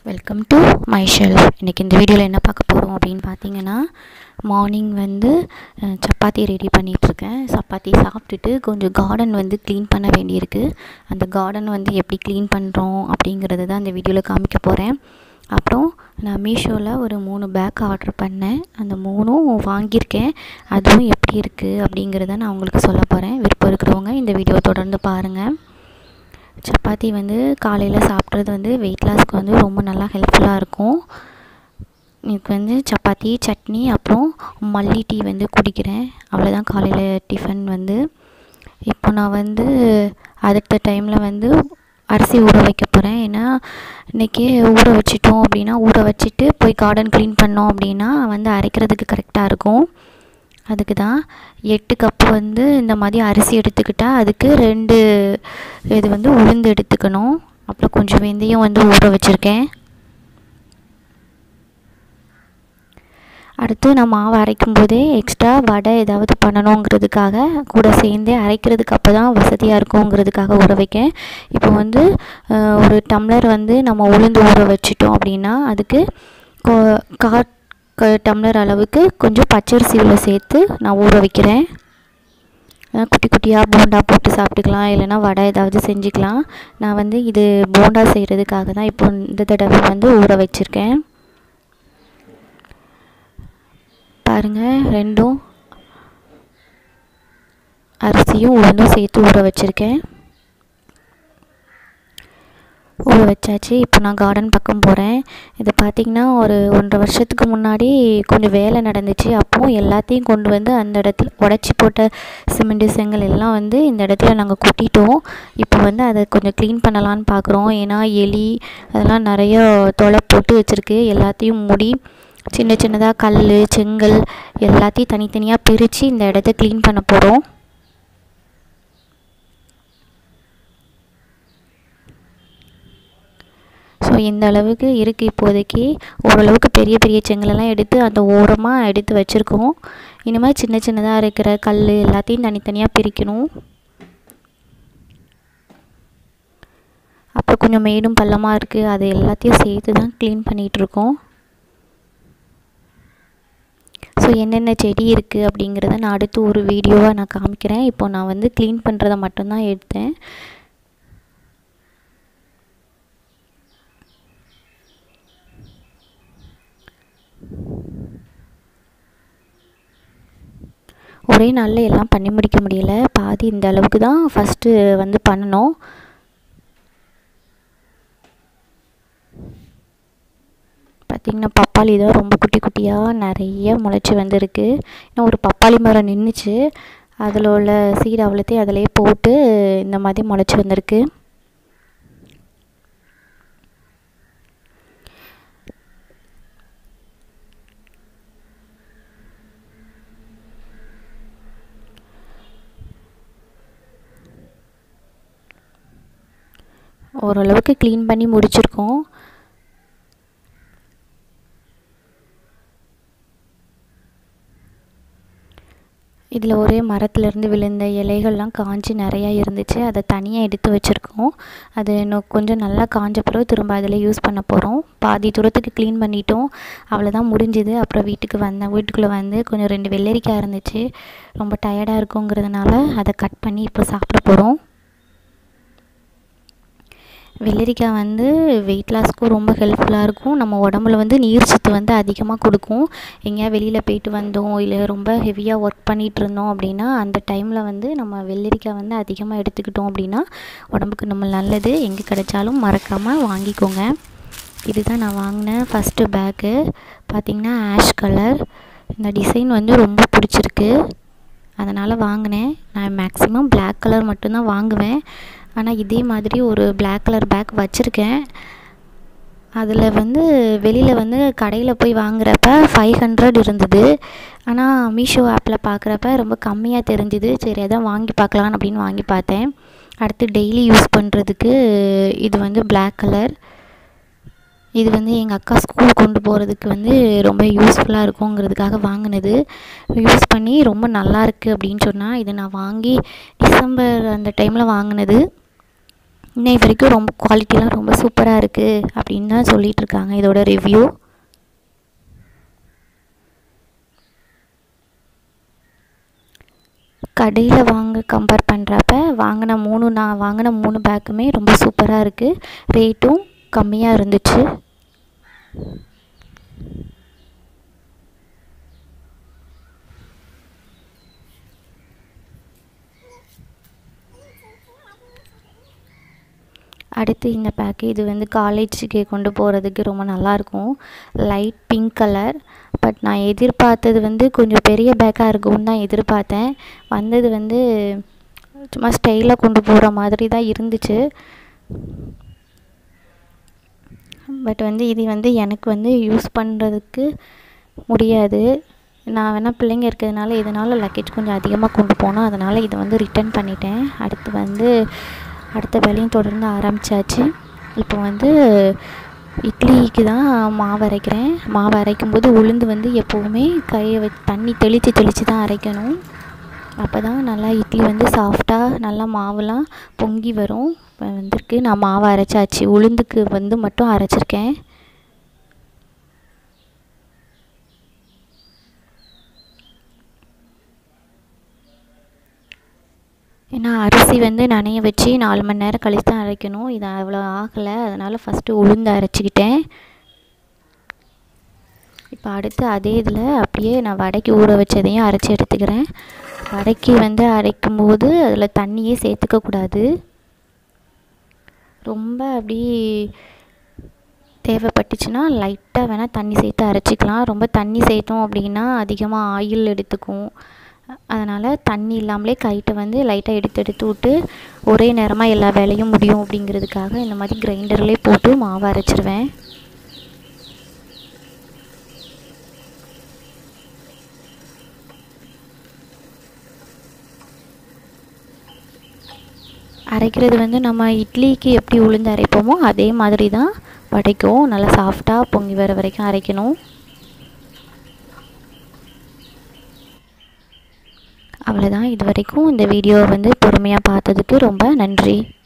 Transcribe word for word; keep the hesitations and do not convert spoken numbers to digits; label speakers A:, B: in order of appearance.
A: Welcome to my shelf. இன்றைக்கி இந்த வீடியோவில் என்ன பார்க்க போகிறோம் அப்படின்னு பார்த்தீங்கன்னா, மார்னிங் வந்து சப்பாத்தி ரெடி பண்ணிகிட்ருக்கேன். சப்பாத்தி சாப்பிட்டுட்டு கொஞ்சம் கார்டன் வந்து க்ளீன் பண்ண வேண்டியிருக்கு. அந்த கார்டன் வந்து எப்படி க்ளீன் பண்ணுறோம் அப்படிங்கிறது தான் இந்த வீடியோவில் காமிக்க போகிறேன். அப்புறம் நான் மீஷோவில் ஒரு மூணு பேக் ஆர்டர் பண்ணேன். அந்த மூணும் வாங்கியிருக்கேன். அதுவும் எப்படி இருக்குது அப்படிங்கிறத நான் உங்களுக்கு சொல்ல போகிறேன். விருப்பம் இருக்கிறவங்க இந்த வீடியோ தொடர்ந்து பாருங்கள். சப்பாத்தி வந்து காலையில் சாப்பிட்றது வந்து வெயிட் லாஸ்க்கு வந்து ரொம்ப நல்லா ஹெல்ப்ஃபுல்லாக இருக்கும். இதுக்கு வந்து சப்பாத்தி, சட்னி, அப்புறம் மல்லி டீ வந்து குடிக்கிறேன். அவ்வளோதான் காலையில் டிஃபன் வந்து. இப்போ நான் வந்து அடுத்த டைமில் வந்து அரிசி ஊற வைக்க போகிறேன். ஏன்னா இன்றைக்கி ஊற வச்சிட்டோம் அப்படின்னா ஊற வச்சுட்டு போய் கார்டன் க்ளீன் பண்ணோம் அப்படின்னா வந்து அரைக்கிறதுக்கு கரெக்டாக இருக்கும். அதுக்கு தான் எட்டு கப்பு வந்து இந்த மாதிரி அரிசி எடுத்துக்கிட்டால் அதுக்கு ரெண்டு இது வந்து உளுந்து எடுத்துக்கணும். அப்புறம் கொஞ்சம் வெந்தயம் வந்து ஊற வச்சுருக்கேன். அடுத்து நான் மாவு அரைக்கும் போதே எக்ஸ்ட்ரா வடை ஏதாவது பண்ணணுங்கிறதுக்காக கூட சேர்ந்தே அரைக்கிறதுக்கு அப்போ தான் வசதியாக இருக்குங்கிறதுக்காக ஊற வைக்கேன். இப்போ வந்து ஒரு டம்ளர் வந்து நம்ம உளுந்து ஊற வச்சிட்டோம் அப்படின்னா அதுக்கு கா டம்ளர் அளவுக்கு கொஞ்சம் பச்சரிசி உள்ள சேர்த்து நான் ஊற வைக்கிறேன். குட்டி குட்டியாக போண்டா போட்டு சாப்பிட்டுக்கலாம், இல்லைனா வடை ஏதாவது செஞ்சுக்கலாம். நான் வந்து இது போண்டா செய்கிறதுக்காக தான் இப்போ இந்த தடவை வந்து ஊற வச்சுருக்கேன். பாருங்கள், ரெண்டும் அரிசியும் உளுந்தும் சேர்த்து ஊற வச்சுருக்கேன். ஊற வச்சாச்சு. இப்போ நான் கார்டன் பக்கம் போகிறேன். இது பார்த்திங்கன்னா ஒரு ஒன்றரை வருஷத்துக்கு முன்னாடி கொஞ்சம் வேலை நடந்துச்சு. அப்போது எல்லாத்தையும் கொண்டு வந்து அந்த இடத்துல உடச்சி போட்ட சிமெண்ட்டு செங்கல் எல்லாம் வந்து இந்த இடத்துல நாங்கள் கொட்டிட்டோம். இப்போ வந்து அதை கொஞ்சம் க்ளீன் பண்ணலான்னு பார்க்குறோம். ஏன்னா எலி அதெல்லாம் நிறைய தொலை போட்டு வச்சுருக்கு. எல்லாத்தையும் மூடி சின்ன சின்னதாக கல், செங்கல் எல்லாத்தையும் தனித்தனியாக பிரித்து இந்த இடத்த க்ளீன் பண்ண போகிறோம். ஸோ இந்த அளவுக்கு இருக்குது இப்போதைக்கு. ஓரளவுக்கு பெரிய பெரிய செங்கலெல்லாம் எடுத்து அந்த ஓரமாக எடுத்து வச்சுருக்கோம். இனிமேல் சின்ன சின்னதாக இருக்கிற கல் எல்லாத்தையும் தனித்தனியாக பிரிக்கணும். அப்புறம் கொஞ்சம் மேடும் பள்ளமாக இருக்குது. அது எல்லாத்தையும் சேர்த்து தான் க்ளீன் பண்ணிகிட்ருக்கோம். ஸோ என்னென்ன செடி இருக்குது அப்படிங்கிறத நான் அடுத்து ஒரு வீடியோவாக நான் காமிக்கிறேன். இப்போ நான் வந்து க்ளீன் பண்ணுறதை மட்டும்தான் எடுத்தேன். ஒரே நாளில் எல்லாம் பண்ணி முடிக்க முடியல. பாதி இந்த அளவுக்கு தான் ஃபஸ்ட்டு வந்து பண்ணணும். பார்த்திங்கன்னா பப்பாளி தான் ரொம்ப குட்டி குட்டியாக நிறைய முளைச்சி வந்திருக்கு. இன்னும் ஒரு பப்பாளி மரம் நின்றுச்சு. அதில் உள்ள சீடு அவ்வளோத்தையும் அதிலே போட்டு இந்த மாதிரி முளைச்சி வந்திருக்கு. ஓரளவுக்கு க்ளீன் பண்ணி முடிச்சிருக்கோம். இதில் ஒரே மரத்துலேருந்து விழுந்த இலைகள்லாம் காஞ்சி நிறையா இருந்துச்சு. அதை தனியாக எடுத்து வச்சுருக்கோம். அது இன்னும் கொஞ்சம் நல்லா காஞ்ச பிறகு திரும்ப அதில் யூஸ் பண்ண போகிறோம். பாதி தூரத்துக்கு க்ளீன் பண்ணிட்டோம். அவ்வளோதான் முடிஞ்சுது. அப்புறம் வீட்டுக்கு வந்தேன். வீட்டுக்குள்ளே வந்து கொஞ்சம் ரெண்டு வெள்ளரிக்காய் இருந்துச்சு. ரொம்ப டயர்டாக இருக்குங்கிறதுனால அதை கட் பண்ணி இப்போ சாப்பிட போகிறோம். வெள்ளரிக்காய் வந்து வெயிட் லாஸ்க்கும் ரொம்ப ஹெல்ப்ஃபுல்லாக இருக்கும். நம்ம உடம்புல வந்து நீர் சத்து வந்து அதிகமாக கொடுக்கும். எங்கேயா வெளியில் போயிட்டு வந்தோம், இல்லை ரொம்ப ஹெவியாக ஒர்க் பண்ணிகிட்டு இருந்தோம் அப்படின்னா அந்த டைமில் வந்து நம்ம வெள்ளரிக்காய் வந்து அதிகமாக எடுத்துக்கிட்டோம் அப்படின்னா உடம்புக்கு நம்ம நல்லது. எங்கே கிடைச்சாலும் மறக்காமல் வாங்கிக்கோங்க. இதுதான் நான் வாங்கினேன் ஃபஸ்ட்டு பேக்கு. பார்த்திங்கன்னா ஆஷ் கலர். இந்த டிசைன் வந்து ரொம்ப பிடிச்சிருக்கு, அதனால் வாங்கினேன். நான் மேக்ஸிமம் பிளாக் கலர் மட்டும்தான் வாங்குவேன். ஆனால் இதே மாதிரி ஒரு பிளாக் கலர் பேக் வச்சுருக்கேன். அதில் வந்து வெளியில் வந்து கடையில் போய் வாங்குறப்ப ஃபைவ் ஹண்ட்ரட் இருந்தது. ஆனால் மீஷோ ஆப்பில் பார்க்குறப்ப ரொம்ப கம்மியாக தெரிஞ்சுது. சரி அதான் வாங்கி பார்க்கலாம் அப்படின்னு வாங்கி பார்த்தேன். அடுத்து டெய்லி யூஸ் பண்ணுறதுக்கு இது வந்து பிளாக் கலர். இது வந்து எங்கள் அக்கா ஸ்கூல் கொண்டு போகிறதுக்கு வந்து ரொம்ப யூஸ்ஃபுல்லாக இருக்குங்கிறதுக்காக வாங்கினது. யூஸ் பண்ணி ரொம்ப நல்லாயிருக்கு அப்படின்னு சொன்னால் இதை நான் வாங்கி டிசம்பர் அந்த டைமில் வாங்கினது. இன்னை வரைக்கும் ரொம்ப குவாலிட்டிலாம் ரொம்ப சூப்பராக இருக்குது அப்படின்னு தான் சொல்லிகிட்டு இருக்காங்க இதோட ரிவ்யூ. கடையில் வாங்க கம்பேர் பண்ணுறப்ப வாங்கின மூணு நான் வாங்கின மூணு பேக்குமே ரொம்ப சூப்பராக இருக்குது. ரேட்டும் கம்மியாக இருந்துச்சு. அடுத்து இந்த பேக்கு இது வந்து காலேஜுக்கு கொண்டு போகிறதுக்கு ரொம்ப நல்லாயிருக்கும். Light pink colour. பட் நான் எதிர்பார்த்தது வந்து கொஞ்சம் பெரிய பேக்காக இருக்கும்னு தான் எதிர்பார்த்தேன். வந்தது வந்து சும்மா ஸ்டைலாக கொண்டு போகிற மாதிரி தான் இருந்துச்சு. பட் வந்து இது வந்து எனக்கு வந்து யூஸ் பண்ணுறதுக்கு முடியாது. நான் வேணால் பிள்ளைங்க இருக்கிறதுனால இதனால் லக்கேஜ் கொஞ்சம் அதிகமாக கொண்டு போனோம். அதனால் இதை வந்து ரிட்டர்ன் பண்ணிட்டேன். அடுத்து வந்து அடுத்த வேலையும் தொடர்ந்து ஆரம்பித்தாச்சு. இப்போ வந்து இட்லிக்கு தான் மாவு அரைக்கிறேன். மாவு அரைக்கும்போது உளுந்து வந்து எப்போவுமே கையை வச்சு தண்ணி தெளித்து தெளித்து தான் அரைக்கணும். அப்போ தான் நல்லா இட்லி வந்து சாஃப்டாக நல்லா மாவுலாம் பொங்கி வரும். இப்போ வந்திருக்கு. நான் மாவு அரைச்சாச்சு. உளுந்துக்கு வந்து மட்டும் அரைச்சிருக்கேன். ஏன்னா அரிசி வந்து நனைய வச்சு நாலு மணி நேரம் கழித்து தான் அரைக்கணும். இது அவ்வளோ ஆகலை. அதனால் ஃபஸ்ட்டு உளுந்து அரைச்சிக்கிட்டேன். இப்போ அடுத்து அதே இதில் அப்படியே நான் வடைக்கு ஊற வச்சதையும் அரைச்சி எடுத்துக்கிறேன். வடைக்கு வந்து அரைக்கும்போது அதில் தண்ணியே சேர்த்துக்கக்கூடாது. ரொம்ப அப்படி தேவைப்பட்டுச்சுன்னா லைட்டாக வேணால் தண்ணி சேர்த்து அரைச்சிக்கலாம். ரொம்ப தண்ணி சேர்த்தோம் அப்படின்னா அதிகமாக ஆயில் எடுத்துக்கும். அதனால் தண்ணி இல்லாமலே கைட்டை வந்து லைட்டாக எடுத்து எடுத்து விட்டு ஒரே நேரமாக எல்லா வேலையும் முடியும் அப்படிங்கிறதுக்காக இந்த மாதிரி கிரைண்டர்லேயே போட்டு மாவு அரைச்சிருவேன். அரைக்கிறது வந்து நம்ம இட்லிக்கு எப்படி உளுந்து அரைப்போமோ அதே மாதிரி தான் வடைக்கும் நல்லா சாஃப்டாக பொங்கி வர வரைக்கும் அரைக்கணும். அவ்வளோதான். இது வரைக்கும் இந்த வீடியோவை வந்து பொறுமையாக பார்த்ததுக்கு ரொம்ப நன்றி.